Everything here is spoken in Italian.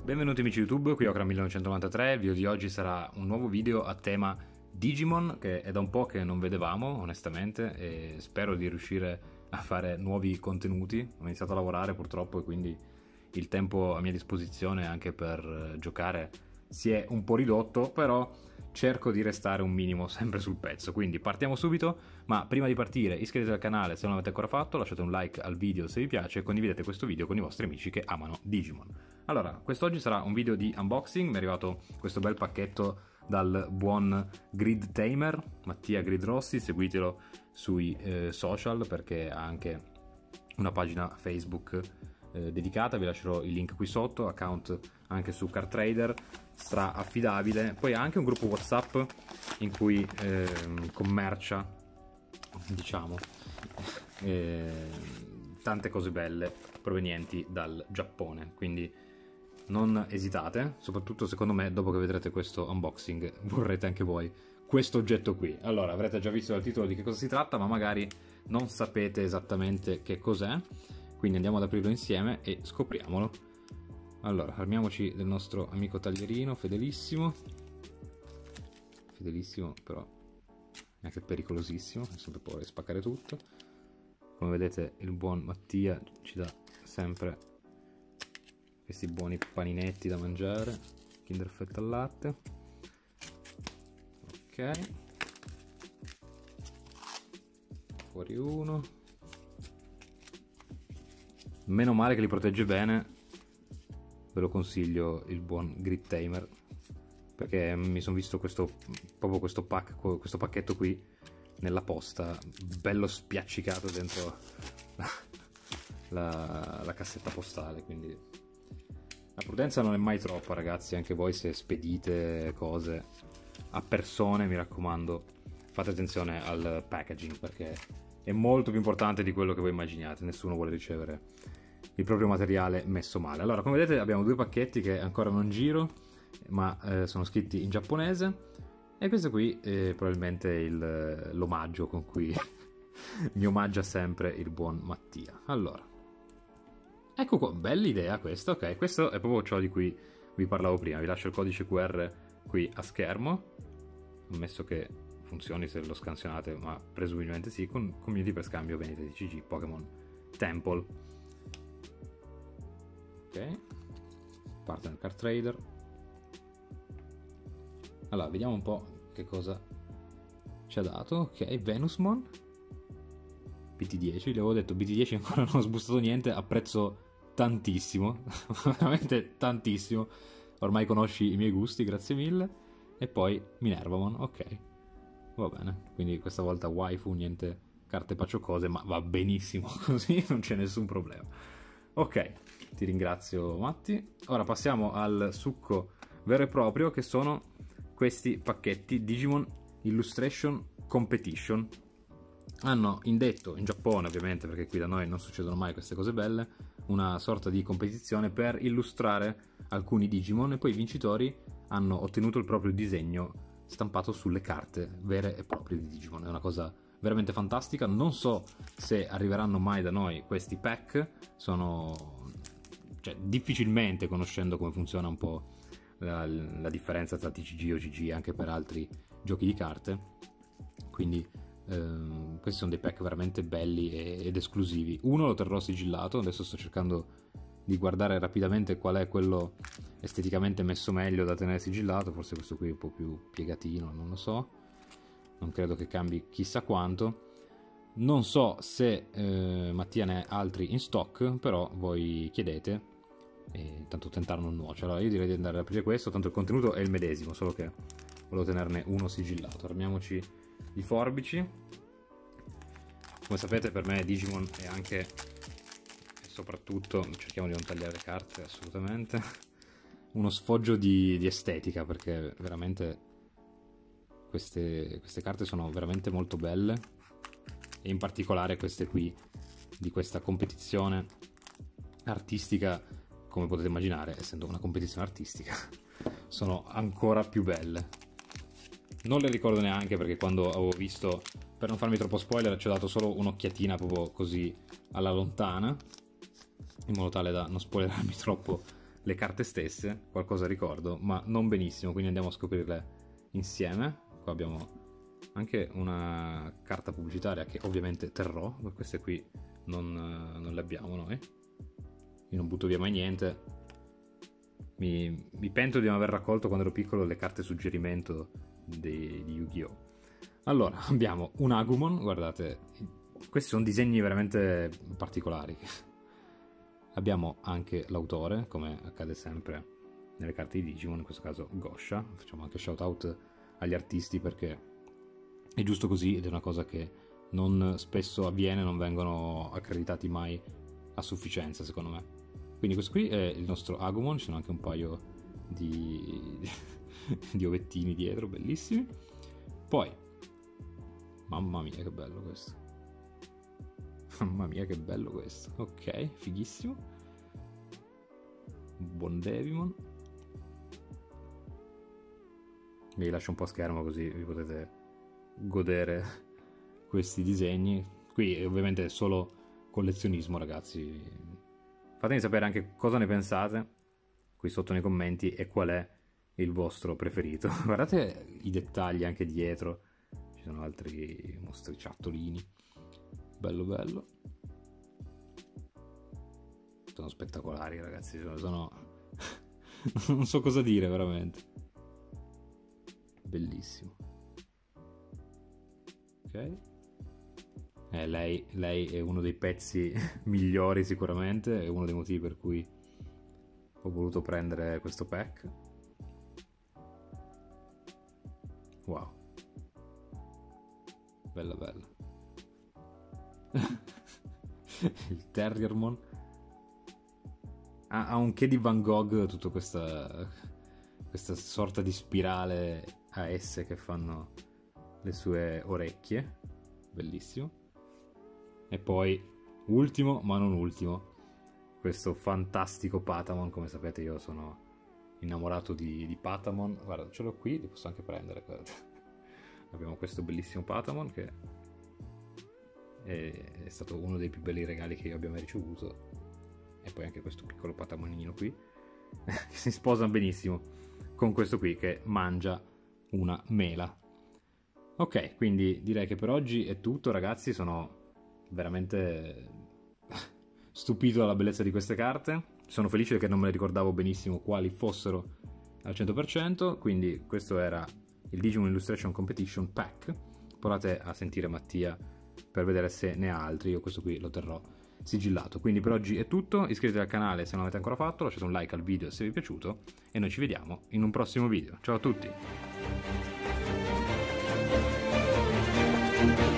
Benvenuti amici YouTube, qui Okra1993. Il video di oggi sarà un nuovo video a tema Digimon, che è da un po' che non vedevamo onestamente e spero di riuscire a fare nuovi contenuti. Ho iniziato a lavorare purtroppo e quindi il tempo a mia disposizione anche per giocare si è un po' ridotto, però cerco di restare un minimo sempre sul pezzo. Quindi partiamo subito, ma prima di partire iscrivetevi al canale se non l'avete ancora fatto, lasciate un like al video se vi piace e condividete questo video con i vostri amici che amano Digimon. Allora, quest'oggi sarà un video di unboxing, mi è arrivato questo bel pacchetto dal buon Grid Tamer, Mattia Grid Rossi, seguitelo sui social perché ha anche una pagina Facebook dedicata, vi lascerò il link qui sotto, account anche su CardTrader, stra affidabile. Poi ha anche un gruppo WhatsApp in cui commercia, diciamo, tante cose belle provenienti dal Giappone, quindi non esitate, soprattutto secondo me dopo che vedrete questo unboxing vorrete anche voi questo oggetto qui. Allora, avrete già visto dal titolo di che cosa si tratta, ma magari non sapete esattamente che cos'è, quindi andiamo ad aprirlo insieme e scopriamolo. Allora, armiamoci del nostro amico taglierino, fedelissimo però anche pericolosissimo, ho sempre paura di spaccare tutto. Come vedete il buon Mattia ci dà sempre questi buoni paninetti da mangiare, Kinder Fetta al latte. Ok, fuori uno, meno male che li protegge bene, ve lo consiglio il buon Grid Tamer, perché mi sono visto proprio questo pacchetto qui nella posta, bello spiaccicato dentro la cassetta postale, quindi la prudenza non è mai troppa, ragazzi. Anche voi se spedite cose a persone, mi raccomando, fate attenzione al packaging, perché è molto più importante di quello che voi immaginiate. Nessuno vuole ricevere il proprio materiale messo male. Allora, come vedete abbiamo due pacchetti che ancora non giro, ma sono scritti in giapponese, e questo qui è probabilmente l'omaggio con cui mi omaggia sempre il buon Mattia. Allora, ecco qua, bella idea questa, ok, questo è proprio ciò di cui vi parlavo prima. Vi lascio il codice QR qui a schermo, ammesso che funzioni se lo scansionate, ma presumibilmente sì, con community per scambio vendita di CG Pokémon Temple. Ok, partner CardTrader. Allora, vediamo un po' che cosa ci ha dato. Ok, Venusmon BT10, gli avevo detto BT10, ancora non ho sbustato niente, apprezzo tantissimo, veramente tantissimo, ormai conosci i miei gusti, grazie mille. E poi Minervamon, ok, va bene, quindi questa volta waifu, niente carte pacciocose, ma va benissimo così, non c'è nessun problema. Ok, ti ringrazio Matti. Ora passiamo al succo vero e proprio, che sono questi pacchetti Digimon Illustration Competition. Hanno indetto in Giappone, ovviamente, perché qui da noi non succedono mai queste cose belle, una sorta di competizione per illustrare alcuni Digimon, e poi i vincitori hanno ottenuto il proprio disegno stampato sulle carte vere e proprie di Digimon. È una cosa veramente fantastica. Non so se arriveranno mai da noi questi pack, difficilmente, conoscendo come funziona un po' la differenza tra TCG o CG anche per altri giochi di carte, quindi questi sono dei pack veramente belli ed esclusivi. Uno lo terrò sigillato, adesso sto cercando di guardare rapidamente qual è quello esteticamente messo meglio da tenere sigillato. Forse questo qui è un po' più piegatino, non lo so, non credo che cambi chissà quanto. Non so se Mattia ne ha altri in stock, però voi chiedete e tanto tentare non nuoce. Allora io direi di andare ad aprire questo, tanto il contenuto è il medesimo, solo che volevo tenerne uno sigillato. Armiamoci i forbici. Come sapete, per me Digimon è anche e soprattutto, cerchiamo di non tagliare le carte assolutamente, uno sfoggio di estetica, perché veramente queste carte sono veramente molto belle, e in particolare queste qui di questa competizione artistica, come potete immaginare, essendo una competizione artistica, sono ancora più belle. Non le ricordo neanche, perché quando avevo visto, per non farmi troppo spoiler, ci ho dato solo un'occhiatina proprio così alla lontana, in modo tale da non spoilerarmi troppo le carte stesse, qualcosa ricordo, ma non benissimo, quindi andiamo a scoprirle insieme. Qua abbiamo anche una carta pubblicitaria che ovviamente terrò, queste qui non le abbiamo noi. Io non butto via mai niente. Mi pento di non aver raccolto quando ero piccolo le carte suggerimento di Yu-Gi-Oh! Allora, abbiamo un Agumon, guardate, questi sono disegni veramente particolari. Abbiamo anche l'autore, come accade sempre nelle carte di Digimon, in questo caso Gosha. Facciamo anche shout out agli artisti perché è giusto così ed è una cosa che non spesso avviene, non vengono accreditati mai a sufficienza secondo me. Quindi questo qui è il nostro Agumon, ci sono anche un paio di ovettini dietro, bellissimi. Poi, mamma mia che bello questo. Mamma mia che bello questo. Ok, fighissimo. Buon Devimon. Vi lascio un po' schermo così vi potete godere questi disegni. Qui ovviamente è solo collezionismo, ragazzi. Fatemi sapere anche cosa ne pensate qui sotto nei commenti e qual è il vostro preferito. Guardate i dettagli anche dietro, ci sono altri mostriciattolini. Bello bello. Sono spettacolari, ragazzi, sono non so cosa dire veramente. Bellissimo. Ok. Lei è uno dei pezzi migliori sicuramente, è uno dei motivi per cui ho voluto prendere questo pack. Wow. Bella bella. Il Terriermon ha un che di Van Gogh, tutta questa sorta di spirale a S che fanno le sue orecchie. Bellissimo. E poi, ultimo ma non ultimo, questo fantastico Patamon. Come sapete io sono innamorato di Patamon. Guarda, ce l'ho qui, li posso anche prendere. Abbiamo questo bellissimo Patamon che è stato uno dei più belli regali che io abbia mai ricevuto. E poi anche questo piccolo Patamonino qui che si sposa benissimo con questo qui che mangia una mela. Ok, quindi direi che per oggi è tutto, ragazzi. Sono veramente stupito dalla bellezza di queste carte. Sono felice che non me le ricordavo benissimo quali fossero al 100%. Quindi questo era il Digimon Illustration Competition Pack. Provate a sentire Mattia per vedere se ne ha altri. Io questo qui lo terrò sigillato. Quindi per oggi è tutto. Iscrivetevi al canale se non l'avete ancora fatto, lasciate un like al video se vi è piaciuto e noi ci vediamo in un prossimo video. Ciao a tutti.